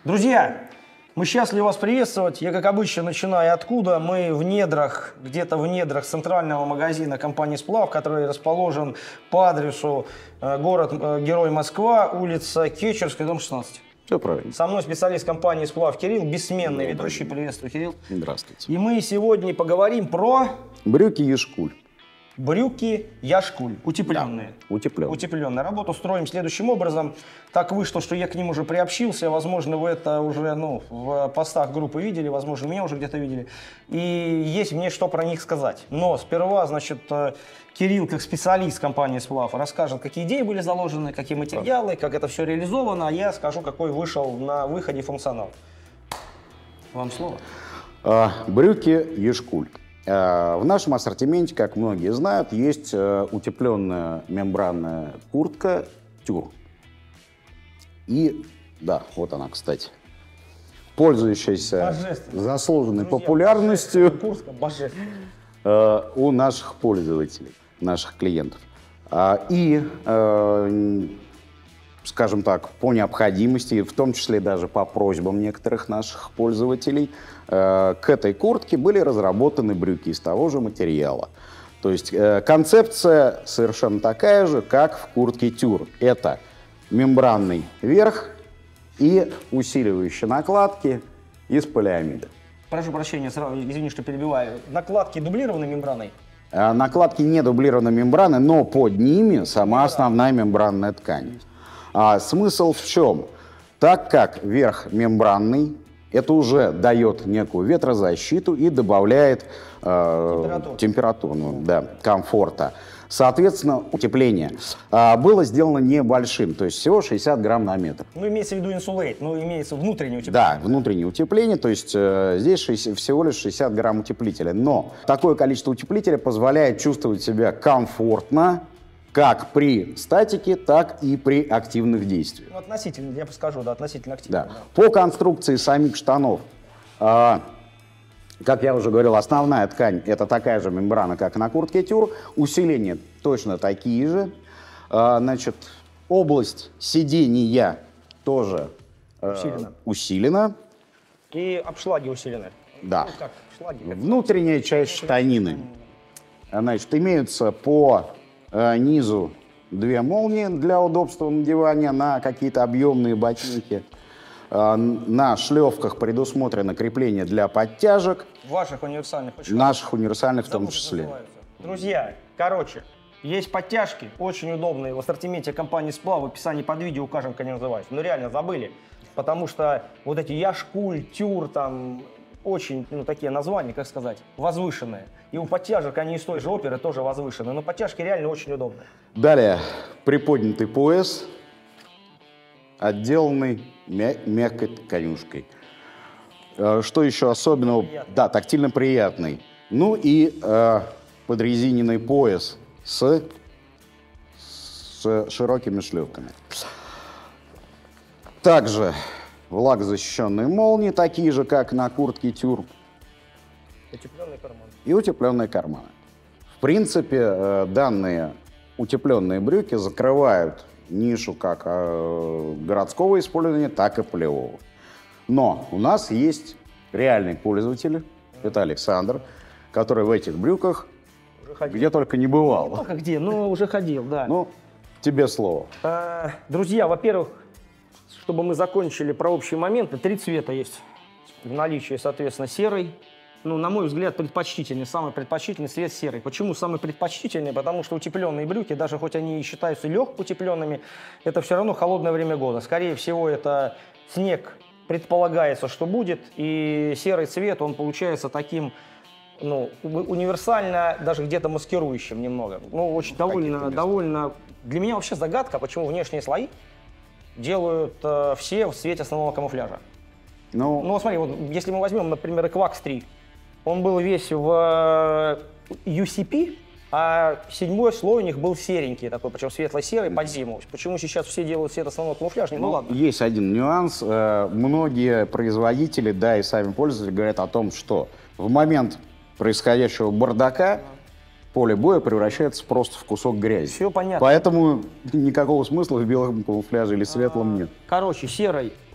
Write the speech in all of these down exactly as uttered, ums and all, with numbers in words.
Друзья, мы счастливы вас приветствовать. Я, как обычно, начинаю откуда. Мы в недрах, где-то в недрах центрального магазина компании «Сплав», который расположен по адресу э, город э, Герой Москва, улица Кетчерская, дом шестнадцать. Все правильно. Со мной специалист компании «Сплав» Кирилл, бессменный ведущий. Приветствую, Кирилл. Здравствуйте. И мы сегодня поговорим про... Брюки Яшкуль. Брюки Яшкуль, утепленные. Да, утепленные. Утепленные. Работу строим следующим образом. Так вышло, что я к ним уже приобщился. Возможно, вы это уже ну, в постах группы видели, возможно, меня уже где-то видели. И есть мне что про них сказать. Но сперва, значит, Кирилл, как специалист компании «Сплав», расскажет, какие идеи были заложены, какие материалы, как это все реализовано, а я скажу, какой вышел на выходе функционал. Вам слово. А, брюки Яшкуль. В нашем ассортименте, как многие знают, есть утепленная мембранная куртка «Тюр». И, да, вот она, кстати, пользующаяся заслуженной Друзья, популярностью куртка божественная. у наших пользователей, наших клиентов. И, скажем так, по необходимости, в том числе даже по просьбам некоторых наших пользователей, к этой куртке были разработаны брюки из того же материала. То есть концепция совершенно такая же, как в куртке «Тюр». Это мембранный верх и усиливающие накладки из полиамида. Прошу прощения, сразу, извини, что перебиваю. Накладки дублированы мембраной? Накладки не дублированы мембраной, но под ними сама основная мембранная ткань. А смысл в чем? Так как верх мембранный, это уже дает некую ветрозащиту и добавляет э, температуру, ну, да, комфорта. Соответственно, утепление э, было сделано небольшим, то есть всего шестьдесят грамм на метр. Ну, имеется в виду инсулейт, ну, имеется внутреннее утепление. Да, внутреннее утепление, то есть э, здесь шестьдесят, всего лишь шестьдесят грамм утеплителя. Но такое количество утеплителя позволяет чувствовать себя комфортно, как при статике, так и при активных действиях. Ну, относительно, я бы скажу, да, относительно активно. Да. Да. По конструкции самих штанов, э, как я уже говорил, основная ткань это такая же мембрана, как на куртке «Тюр». Усиления точно такие же. Э, значит, область сидения тоже э, усилена. усилена. И обшлаги усилены. Да. Ну, как, шлаги, как... Внутренняя часть штанины. Значит, имеются по э, низу две молнии для удобства надевания на какие-то объемные ботинки. Э, на шлевках предусмотрено крепление для подтяжек. Ваших универсальных. Наших универсальных в том числе. Друзья, короче, есть подтяжки, очень удобные. В ассортименте компании «Сплав» в описании под видео укажем, как они называются. Ну реально забыли, потому что вот эти Яшкуль, «Тюр», там очень, ну, такие названия, как сказать, возвышенные. И у подтяжек они из той же оперы тоже возвышенные, но подтяжки реально очень удобные. Далее, приподнятый пояс, отделанный мя мягкой тканюшкой. Что еще особенного? Приятный. Да, тактильно приятный. Ну и э, подрезиненный пояс с, с широкими шлевками. Также влагозащищенные молнии, такие же, как на куртке «Тюр». Утепленные карманы. И утепленные карманы. В принципе, э, данные утепленные брюки закрывают нишу как э, городского использования, так и полевого. Но у нас есть реальные пользователи, это Александр, который в этих брюках где только не бывал. Не только где, но уже ходил, да. Ну, тебе слово. А, друзья, во-первых, чтобы мы закончили про общие моменты, три цвета есть в наличии, соответственно, серый. Ну, на мой взгляд, предпочтительный, самый предпочтительный цвет серый. Почему самый предпочтительный? Потому что утепленные брюки, даже хоть они и считаются легко утепленными, это все равно холодное время года. Скорее всего, это снег предполагается, что будет, и серый цвет, он получается таким, ну, универсально, даже где-то маскирующим немного. Ну, очень довольно, довольно... Для меня вообще загадка, почему внешние слои делают э, все в цвете основного камуфляжа. Ну, ну, смотри, вот если мы возьмем, например, Equax три, он был весь в ю си пи, а седьмой слой у них был серенький такой, причем светло-серый под зиму. Почему сейчас все делают цвет основного камуфляжа? Ну, ну ладно. Есть один нюанс. Многие производители, да и сами пользователи говорят о том, что в момент происходящего бардака поле боя превращается просто в кусок грязи. Все понятно. Поэтому никакого смысла в белом камуфляже или светлом нет. Короче, серый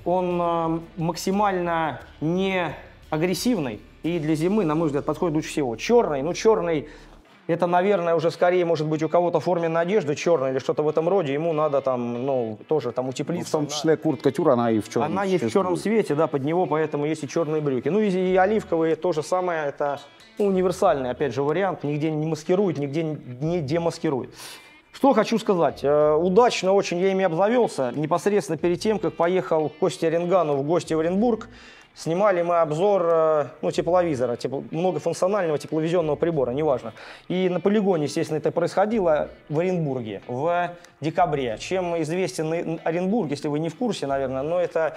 он э, максимально не агрессивный и для зимы, на мой взгляд, подходит лучше всего. Черный, ну черный, это, наверное, уже скорее может быть у кого-то форменная одежда черная или что-то в этом роде, ему надо там, ну, тоже там утеплиться. Ну, в том числе куртка Тюр, она и в черном Она есть в черном цвете, да, под него, поэтому есть и черные брюки. Ну и, и оливковые то же самое, это ну, универсальный, опять же, вариант, нигде не маскирует, нигде не демаскирует. Что хочу сказать, э, удачно очень я ими обзавелся, непосредственно перед тем, как поехал к Косте Оренгану в гости в Оренбург. Снимали мы обзор ну, тепловизора, тепло, многофункционального тепловизионного прибора, неважно. И на полигоне, естественно, это происходило в Оренбурге в декабре. Чем известен Оренбург, если вы не в курсе, наверное, но это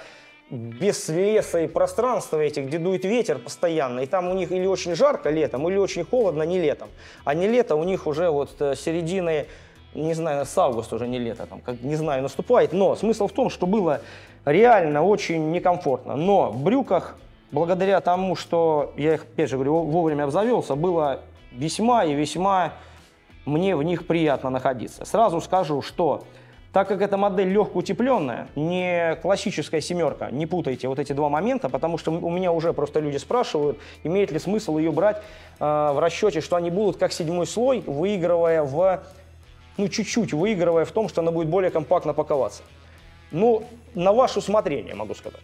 без леса и пространства этих, где дует ветер постоянно. И там у них или очень жарко летом, или очень холодно не летом. А не лето у них уже вот середины, не знаю, с августа уже не лето, там, как, не знаю, наступает. Но смысл в том, что было реально очень некомфортно. Но в брюках, благодаря тому, что я их, опять же говорю, вовремя обзавелся, было весьма и весьма мне в них приятно находиться. Сразу скажу, что так как эта модель легко утепленная, не классическая семерка, не путайте вот эти два момента, потому что у меня уже просто люди спрашивают, имеет ли смысл ее брать э, в расчете, что они будут как седьмой слой, выигрывая в, ну чуть-чуть выигрывая в том, что она будет более компактно паковаться. Ну, на ваше усмотрение, могу сказать.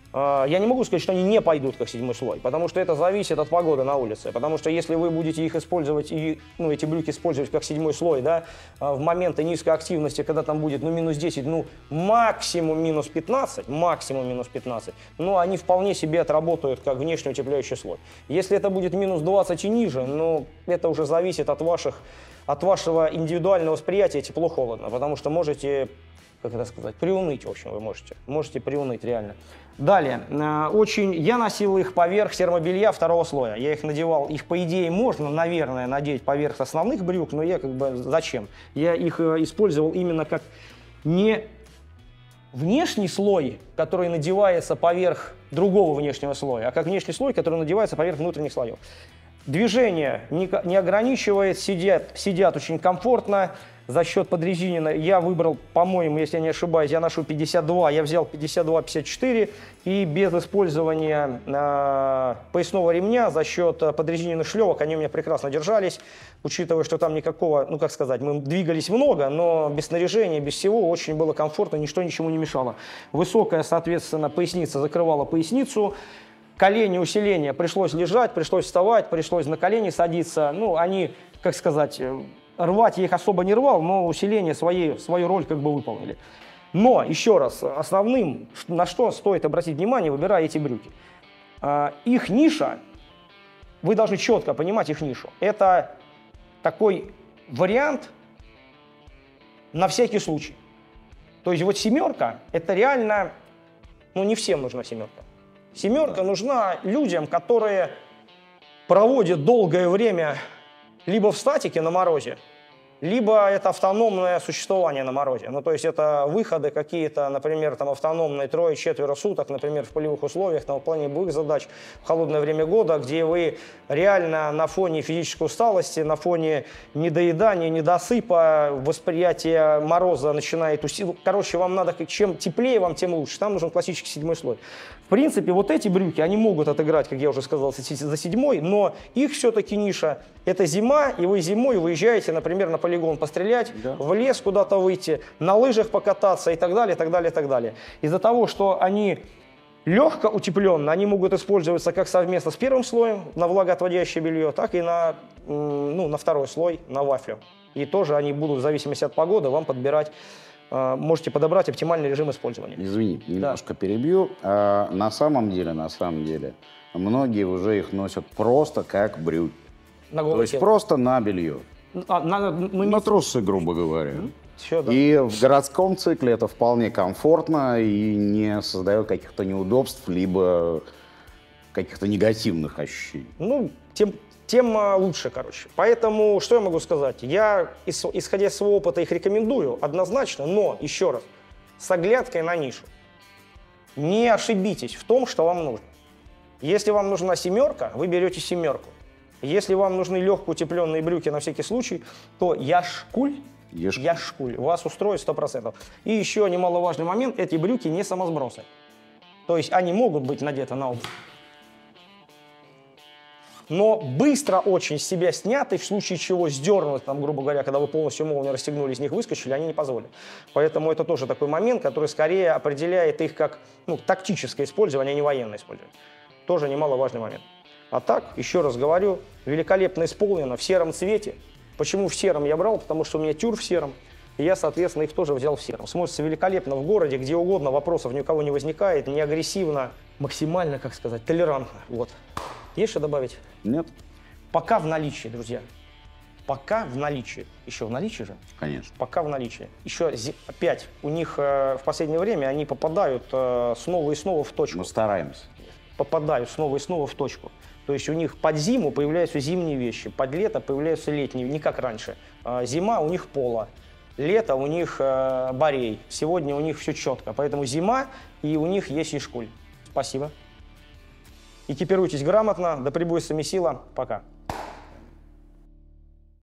Я не могу сказать, что они не пойдут как седьмой слой, потому что это зависит от погоды на улице. Потому что если вы будете их использовать, и, ну, эти брюки использовать как седьмой слой, да, в моменты низкой активности, когда там будет, ну, минус десять, ну, максимум минус пятнадцать, максимум минус пятнадцать, ну, они вполне себе отработают как внешне утепляющий слой. Если это будет минус двадцать и ниже, ну, это уже зависит от ваших, от вашего индивидуального восприятия тепло-холодно, потому что можете, как это сказать, приуныть, в общем, вы можете. Можете приуныть, реально. Далее. Очень... Я носил их поверх термобелья второго слоя. Я их надевал. Их, по идее, можно, наверное, надеть поверх основных брюк, но я как бы... Зачем? Я их использовал именно как не внешний слой, который надевается поверх другого внешнего слоя, а как внешний слой, который надевается поверх внутренних слоев. Движение не, не ограничивает, сидят, сидят очень комфортно. За счет подрезинена я выбрал, по-моему, если я не ошибаюсь, я ношу пятьдесят два, я взял пятьдесят два пятьдесят четыре, и без использования э, поясного ремня за счет подрезиненных шлевок они у меня прекрасно держались, учитывая, что там никакого, ну как сказать, мы двигались много, но без снаряжения, без всего очень было комфортно, ничто ничему не мешало. Высокая, соответственно, поясница закрывала поясницу. Колени усиления, пришлось лежать, пришлось вставать, пришлось на колени садиться. Ну, они, как сказать, рвать я их особо не рвал, но усиление своей, свою роль как бы выполнили. Но, еще раз, основным, на что стоит обратить внимание, выбирая эти брюки. Их ниша, вы должны четко понимать их нишу. Это такой вариант на всякий случай. То есть вот семерка, это реально, ну не всем нужна семерка. Семерка нужна людям, которые проводят долгое время либо в статике на морозе, либо это автономное существование на морозе. Ну, то есть это выходы какие-то, например, там автономные трое-четверо суток, например, в полевых условиях, там, в плане боевых задач в холодное время года, где вы реально на фоне физической усталости, на фоне недоедания, недосыпа, восприятие мороза начинает усиливаться. Короче, вам надо, чем теплее вам, тем лучше. Там нужен классический седьмой слой. В принципе, вот эти брюки, они могут отыграть, как я уже сказал, за седьмой, но их все-таки ниша – это зима, и вы зимой выезжаете, например, на полигон пострелять, да. в лес куда-то выйти, на лыжах покататься и так далее, и так далее, и так далее. Из-за того, что они легко утепленные, они могут использоваться как совместно с первым слоем на влагоотводящее белье, так и на, ну, на второй слой, на вафлю. И тоже они будут в зависимости от погоды вам подбирать. Можете подобрать оптимальный режим использования. Извини, немножко да. перебью. А, на самом деле, на самом деле, многие уже их носят просто как брюки. На То есть тело. Просто на белье. А, на, ну, на трусы, грубо говоря. Mm-hmm. Все, да. И в городском цикле это вполне комфортно и не создает каких-то неудобств, либо каких-то негативных ощущений. Ну, тем... тем лучше, короче. Поэтому, что я могу сказать? Я, исходя из своего опыта, их рекомендую однозначно, но, еще раз, с оглядкой на нишу. Не ошибитесь в том, что вам нужно. Если вам нужна семерка, вы берете семерку. Если вам нужны легко утепленные брюки на всякий случай, то яшкуль, яшкуль вас устроит сто процентов. И еще немаловажный момент, эти брюки не самосбросы. То есть они могут быть надеты на обувь. Но быстро очень с себя сняты, в случае чего сдернут, там, грубо говоря, когда вы полностью молнию расстегнули, из них выскочили, они не позволят. Поэтому это тоже такой момент, который скорее определяет их как ну, тактическое использование, а не военное использование. Тоже немаловажный момент. А так, еще раз говорю, великолепно исполнено в сером цвете. Почему в сером я брал? Потому что у меня тюр в сером, и я, соответственно, их тоже взял в сером. Смотрится великолепно в городе, где угодно, вопросов ни у кого не возникает, не агрессивно, максимально, как сказать, толерантно. Вот. Есть что добавить? Нет. Пока в наличии, друзья. Пока в наличии. Еще в наличии же? Конечно. Пока в наличии. Еще опять, у них э, в последнее время они попадают э, снова и снова в точку. Мы стараемся. Попадают снова и снова в точку. То есть у них под зиму появляются зимние вещи, под лето появляются летние, не как раньше. Э, зима у них поло, лето у них э, барей. Сегодня у них все четко. Поэтому зима, и у них есть ишкуль. Спасибо. Экипируйтесь грамотно, да пребудет с вами сила. Пока.